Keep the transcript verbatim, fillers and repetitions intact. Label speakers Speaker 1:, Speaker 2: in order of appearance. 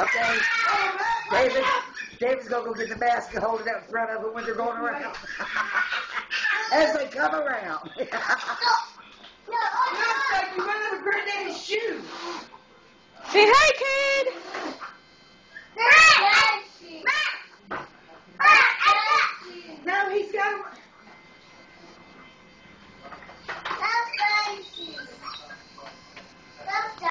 Speaker 1: Okay? David, David's going to go get the basket, hold it out in front of it when they're going around. As they come around.
Speaker 2: Looks like you went over granddaddy's shoes.
Speaker 3: Say hi, kid.